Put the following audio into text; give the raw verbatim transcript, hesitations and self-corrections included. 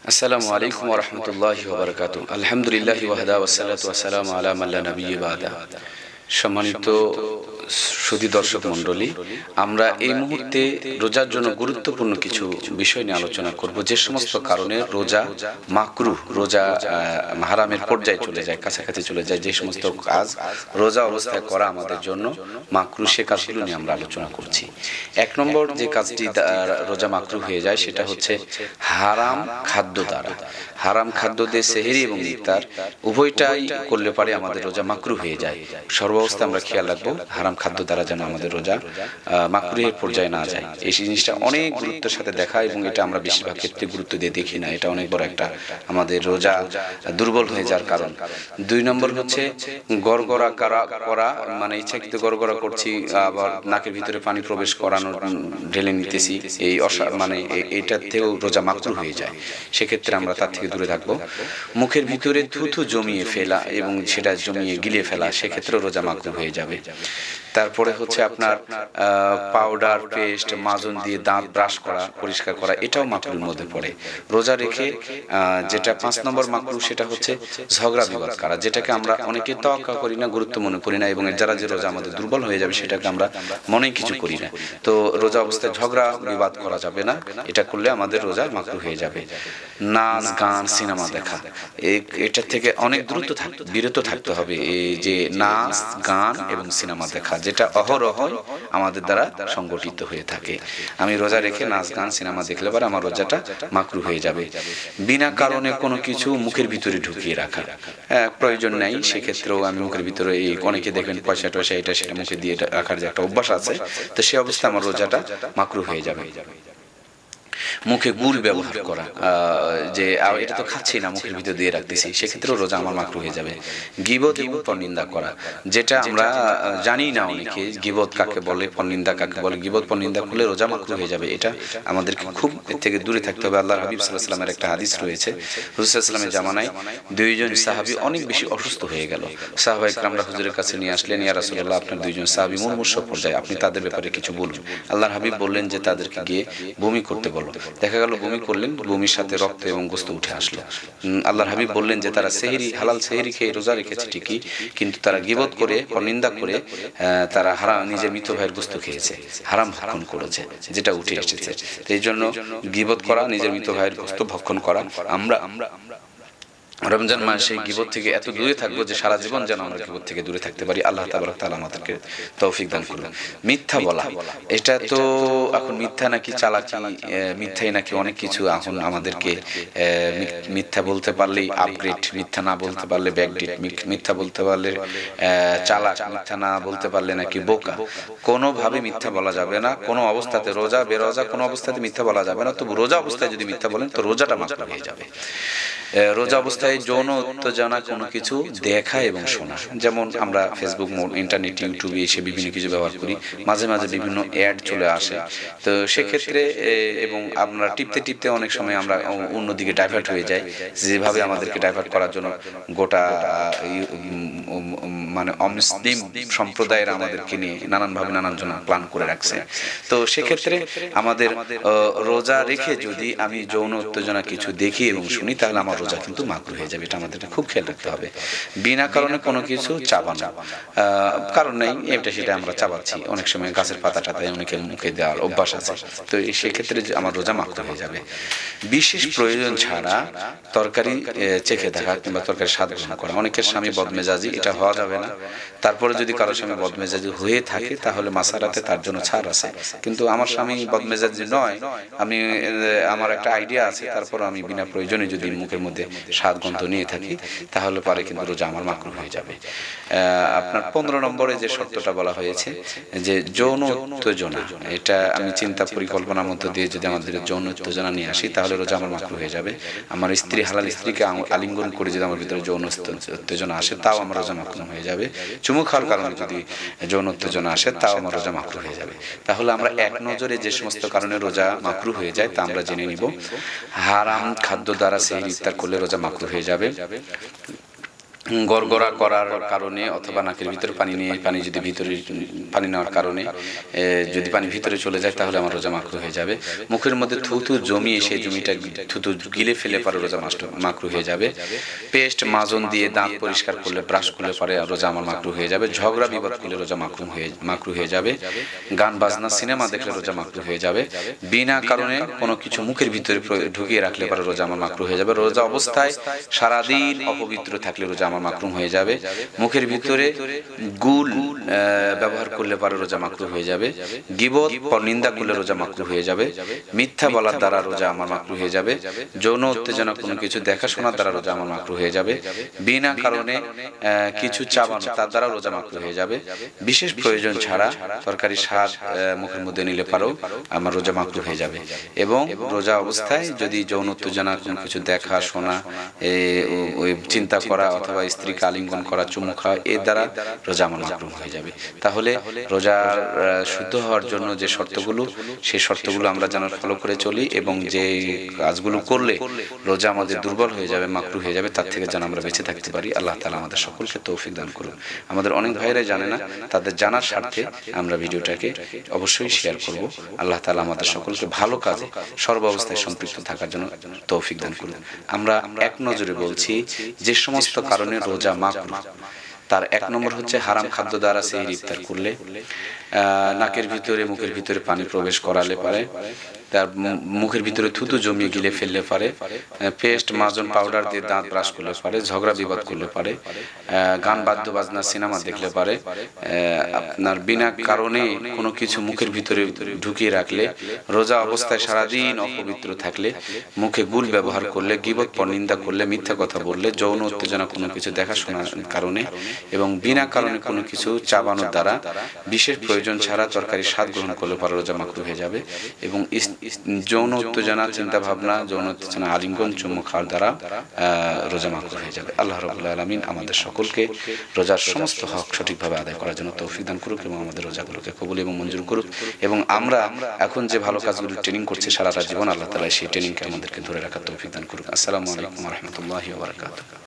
আসসালামু আলাইকুম ওয়া রাহমাতুল্লাহি ওয়া বারাকাতুহু। আলহামদুলিল্লাহি ওয়াহদা ওয়াসসালাতু ওয়াসসালামু আলা মান লা নাবিয়্যা বা'দা। সম্মানিত সুধী দর্শক মণ্ডলী, আমরা এই মুহূর্তে রোজার জন্য গুরুত্বপূর্ণ কিছু বিষয় নিয়ে আলোচনা করব। যে সমস্ত কারণে রোজা মাকরুহ, রোজা হারামের পর্যায়ে চলে যায়, কাছাকাছি চলে যায়, যে সমস্ত কাজ রোজা অবস্থায় করা আমাদের জন্য মাকরুহ, সে কাজগুলো নিয়ে আমরা আলোচনা করছি। এক নম্বর যে কাজটি রোজা মাকরুহ হয়ে যায় সেটা হচ্ছে হারাম খাদ্য দ্বারা। হারাম খাদ্য দিয়ে সেহরি এবং ইফতার উভয়টাই করলে পারে আমাদের রোজা মাকরুহ হয়ে যায়। সর্বাবস্থায় আমরা খেয়াল রাখবো হারাম খাদ্য দ্বারা যেন আমাদের রোজা মাকরুহের পর্যায়ে না যায়। এই জিনিসটা অনেক গুরুত্বের সাথে দেখা, এবং এটা আমরা বেশিরভাগ ক্ষেত্রে গুরুত্ব দিয়ে দেখি না। এটা অনেক বড় একটা আমাদের রোজা দুর্বল হয়ে যাওয়ার কারণ। দুই নম্বর হচ্ছে গড়গড়া করা, মানে ইচ্ছাকৃত গড়গড়া করছি, আবার নাকের ভিতরে পানি প্রবেশ করানো, ঢেলে নিতেছি, এই অসা মানে এইটার থেকেও রোজা মাকরুহ হয়ে যায়। সেক্ষেত্রে আমরা তার থেকে দূরে থাকবো। মুখের ভিতরে থুথু জমিয়ে ফেলা এবং সেটা জমিয়ে গিলে ফেলা, সেক্ষেত্রে রোজা মাকরুহ হয়ে যাবে। তারপরে হচ্ছে আপনার পাউডার, পেস্ট, মাজুন দিয়ে দাঁত ব্রাশ করা, পরিষ্কার করা, এটাও মাকরুহের মধ্যে পড়ে। রোজা রেখে যেটা পাঁচ নম্বর মাকরুহ সেটা হচ্ছে ঝগড়া বিবাদ করা, যেটাকে আমরা অনেকে তোয়াক্কা করি না, গুরুত্ব মনে করি না, এবং এর দ্বারা যে রোজা আমাদের দুর্বল হয়ে যাবে সেটাকে আমরা মনেই কিছু করি না। তো রোজা অবস্থায় ঝগড়া বিবাদ করা যাবে না, এটা করলে আমাদের রোজা মাকরুহ হয়ে যাবে। নাচ, গান, সিনেমা দেখা, এটার থেকে অনেক দ্রুত থাকতে বিরত থাকতে হবে। এই যে নাচ, গান এবং সিনেমা দেখা, যেটা অহরহ আমাদের দ্বারা সংগঠিত হয়ে থাকে। আমি রোজা রেখে নাচ, গান, সিনেমা দেখলে পরে আমার রোজাটা মাকরুহ হয়ে যাবে। বিনা কারণে কোনো কিছু মুখের ভিতরে ঢুকিয়ে রাখা হ্যাঁ প্রয়োজন নেই, সেক্ষেত্রেও আমি মুখের ভিতরে, এই অনেকে দেখবেন পয়সা টয়সা এটা সেটা মুখে দিয়ে রাখার যে একটা অভ্যাস আছে, তো সে অবস্থায় আমার রোজাটা মাকরুহ হয়ে যাবে। মুখে গুল ব্যবহার করা, যে এটা তো খাচ্ছি না, মুখের ভিতর দিয়ে রাখতেছি, সেক্ষেত্রেও রোজা আমার মাকরুহ হয়ে যাবে। গীবত এবং পরনিন্দা করা, যেটা আমরা জানি না অনেকে গীবত কাকে বলে, পরনিন্দা কাকে বলে। গীবত পরনিন্দা করলে রোজা মাকরুহ হয়ে যাবে। এটা আমাদেরকে খুব এর থেকে দূরে থাকতে হবে। আল্লাহর হাবিব সাল্লাল্লাহু আলাইহি ওয়াসাল্লামের একটা হাদিস রয়েছে, রাসূল সাল্লাল্লাহু আলাইহি ওয়াসাল্লামের জামানায় দুইজন সাহাবী অনেক বেশি অসুস্থ হয়ে গেল। সাহাবায়ে কেরামরা হুজুরের কাছে নিয়ে আসলেন, ইয়া রাসূলুল্লাহ, আপনার দুইজন সাহাবী মুমূর্ষ পর্যায়ে, আপনি তাদের ব্যাপারে কিছু বলুন। আল্লাহর হাবিব বললেন যে তাদেরকে গিয়ে বমি করতে বলো। দেখা গেল বমি করলেন, বমির সাথে রক্ত এবং গোশত উঠে আসলো। আল্লাহর হাবিব বললেন যে তারা সেহরি, হালাল সেহরি খেয়ে রোজা রেখেছে ঠিকই, কিন্তু তারা গীবত করে, পরনিন্দা করে, তারা হারাম, নিজের মৃত ভাইয়ের গোশত খেয়েছে, হারাম ভক্ষণ করেছে, যেটা উঠে এসেছে। এই জন্য গীবত করা, নিজের মৃত ভাইয়ের গোশত ভক্ষণ করা, আমরা আমরা রমজান মাসে গীবত থেকে এত দূরে থাকবো যে সারা জীবন যেন আমরা গীবত থেকে দূরে থাকতে পারি। আল্লাহ তাবারক তাআলা আমাদেরকে তৌফিক দান করুন। মিথ্যা বলা, এটা তো এখন মিথ্যা নাকি চালাকি, মিথ্যাই নাকি অনেক কিছু। এখন আমাদেরকে মিথ্যা বলতে পারলেই আপগ্রেড, মিথ্যা না বলতে পারলে ব্যাকডেট, মিথ্যা বলতে পারলে চালাক, মিথ্যা না বলতে পারলে নাকি বোকা। কোনোভাবে মিথ্যা বলা যাবে না, কোনো অবস্থাতে, রোজা বেরোজা কোনো অবস্থাতে মিথ্যা বলা যাবে না। তবু রোজা অবস্থায় যদি মিথ্যা বলেন তো রোজাটা মাকরুহ হয়ে যাবে। রোজা অবস্থায় যৌন উত্তেজনা কোনো কিছু দেখা এবং শোনা, যেমন আমরা ফেসবুক, ইন্টারনেট, ইউটিউবে এসে বিভিন্ন কিছু ব্যবহার করি, মাঝে মাঝে বিভিন্ন অ্যাড চলে আসে, তো সেক্ষেত্রে এবং আমরা টিপতে টিপতে অনেক সময় আমরা অন্যদিকে ডাইভার্ট হয়ে যাই। যেভাবে আমাদেরকে ডাইভার্ট করার জন্য গোটা মানে অমুসলিম সম্প্রদায়ের আমাদেরকে নিয়ে নানানভাবে নানান জন প্ল্যান করে রাখছে। তো সেক্ষেত্রে আমাদের রোজা রেখে যদি আমি যৌন উত্তেজনা কিছু দেখি এবং শুনি, তাহলে আমার রোজা কিন্তু মাকরুহ হয়ে যাবে। এটা আমাদের খুব খেয়াল রাখতে হবে। বিনা কারণে কোনো কিছু চাবানো, কারণ নেই, এটা সেটা আমরা চাবাচ্ছি, অনেক সময় গাছের পাতা টাতায় অনেকের মুখে দেওয়ার অভ্যাস আছে, তো সেক্ষেত্রে আমার রোজা মাকরুহ হয়ে যাবে। বিশেষ প্রয়োজন ছাড়া তরকারি চেখে দেখা কিংবা তরকারি স্বাদ গ্রহণ করা, অনেকের স্বামী বদমেজাজি, এটা হওয়া যাবে না। তারপরে যদি কারোর স্বামী বদমেজাজি হয়ে থাকে তাহলে মাসারাতে তার জন্য ছাড় আছে, কিন্তু আমার স্বামী বদমেজাজি নয়, আমি আমার একটা আইডিয়া আছে, তারপর আমি বিনা প্রয়োজনে যদি মুখের মধ্যে স্বাদ গন্ধ নিয়ে থাকি তাহলে পারে কিন্তু রোজা আমার মাকরুহ হয়ে যাবে। আপনার পনেরো নম্বরে যে শর্তটা বলা হয়েছে যে যৌন উত্তেজনা, এটা আমি চিন্তা পরিকল্পনার মধ্য দিয়ে যদি আমাদের যৌন উত্তেজনা নিয়ে আসি তাহলে রোজা আমার মাকরুহ হয়ে যাবে। আমার স্ত্রী, হালাল স্ত্রীকে আলিঙ্গন করে যদি আমার ভিতরে যৌন উত্তেজনা আসে তাও আমার রোজা মাকরুহ হয়ে যাবে। চুমু খাওয়ার কারণে যদি যৌন উত্তেজনা আসে তাও আমার রোজা মাকরুহ হয়ে যাবে। তাহলে আমরা এক নজরে যে সমস্ত কারণে রোজা মাকরুহ হয়ে যায় তা আমরা জেনে নিব। হারাম খাদ্য দ্বারা সেহরি ইফতার করলে রোজা মাকরুহ হয়ে যাবে। গড়গড়া করার কারণে অথবা নাকের ভিতরে পানি নিয়ে পানি যদি ভিতরে পানি নেওয়ার কারণে যদি পানি ভিতরে চলে যায় তাহলে আমার রোজা মাকরু হয়ে যাবে। মুখের মধ্যে থুতু জমিয়ে সেই জমিটা থুতু গিলে ফেলে পরে রোজা মাকরু হয়ে যাবে। পেস্ট মাজন দিয়ে দাঁত পরিষ্কার করলে ব্রাশ করলে পরে রোজা আমার মাকরু হয়ে যাবে। ঝগড়া বিবাদ করলে রোজা মাকরু হয়ে মাকরু হয়ে যাবে। গান বাজনা সিনেমা দেখলে রোজা মাকরু হয়ে যাবে। বিনা কারণে কোনো কিছু মুখের ভিতরে ঢুকিয়ে রাখলে পরে রোজা আমার মাকরু হয়ে যাবে। রোজা অবস্থায় সারাদিন অপবিত্র থাকলে রোজা আমার মাকরুম হয়ে যাবে। মুখের ভিতরে গুল ব্যবহার করলে পরে রোজা মাকরু হয়ে যাবে। গীবত পরনিন্দা করলে রোজা মাকরু হয়ে যাবে। মিথ্যা বলার দ্বারা রোজা আমার মাকরু হয়ে যাবে। যৌন উত্তেজনা কোনো কিছু দেখাশোনার দ্বারা রোজা আমার মাকরু হয়ে যাবে। বিনা কারণে কিছু চাবানো তার দ্বারা রোজা মাকরু হয়ে যাবে। বিশেষ প্রয়োজন ছাড়া তরকারি স্বাদ মুখের মধ্যে নিলে পারো আমার রোজা মাকরু হয়ে যাবে। এবং রোজা অবস্থায় যদি যৌন উত্তেজনা কোনো কিছু দেখা শোনা ওই চিন্তা করা অথবা স্ত্রীকে আলিঙ্গন করা চুমু খাওয়া এর দ্বারা রোজা আমার মাকরুহ হয়ে যাবে। তাহলে রোজা শুদ্ধ হওয়ার জন্য যে শর্তগুলো সেই শর্তগুলো আমরা যেন ফলো করে চলি এবং যে কাজগুলো করলে রোজা আমাদের দুর্বল হয়ে যাবে মাকরুহ হয়ে যাবে তার থেকে যেন আমরা বেঁচে থাকতে পারি। আল্লাহ তাআলা আমাদের সকলকে তৌফিক দান করুন। আমাদের অনেক ভাইরাই জানে না, তাদের জানার স্বার্থে আমরা ভিডিওটাকে অবশ্যই শেয়ার করব। আল্লাহ তাআলা আমাদের সকলকে ভালো কাজে সর্ব অবস্থায় সম্পৃক্ত থাকার জন্য তৌফিক দান করুন। আমরা এক নজরে বলছি যে সমস্ত কারণে রোজা মাকরুহ, তার এক নম্বর হচ্ছে হারাম খাদ্য দ্বারা সেহরি ইফতার করলে, নাকের ভিতরে মুখের ভিতরে পানি প্রবেশ করালে পারে, তার মুখের ভিতরে থুতু জমিয়ে গিলে ফেললে পারে, পেস্ট মাজন পাউডার দিয়ে দাঁত ব্রাশ করলে পারে, ঝগড়া বিবাদ করলে পারে, গান বাদ্য বাজনা সিনেমা দেখলে পারে, আপনার বিনা কারণে কোনো কিছু মুখের ভিতরে ঢুকিয়ে রাখলে, রোজা অবস্থায় সারাদিন অপবিত্র থাকলে, মুখে গুল ব্যবহার করলে, গীবত পরনিন্দা করলে, মিথ্যা কথা বললে, যৌন উত্তেজনা কোনো কিছু দেখাশোনার কারণে এবং বিনা কারণে কোনো কিছু চাবানোর দ্বারা, বিশেষ প্রয়োজন ছাড়া তরকারি স্বাদ গ্রহণ করলে পরে রোজা মাকরুহ হয়ে যাবে। এবং যৌন উত্তেজনা চিন্তা ভাবনা যৌন উত্তেজনা আলিঙ্গন চুমু খাওয়ার দ্বারা রোজা মাকরুহ হয়ে যাবে। আল্লাহ রাব্বুল আলামিন আমাদের সকলকে রোজার সমস্ত হক সঠিকভাবে আদায় করার জন্য তৌফিক দান করুক এবং আমাদের রোজাগুলোকে কবুল এবং মঞ্জুর করুক। এবং আমরা এখন যে ভালো কাজগুলো ট্রেনিং করছি সারাটা জীবন, আল্লাহ তাআলা সেই ট্রেনিংকে আমাদেরকে ধরে রাখার তৌফিক দান করুক। আসসালামু আলাইকুম ওয়া রাহমাতুল্লাহি ওয়া বারাকাতুহু।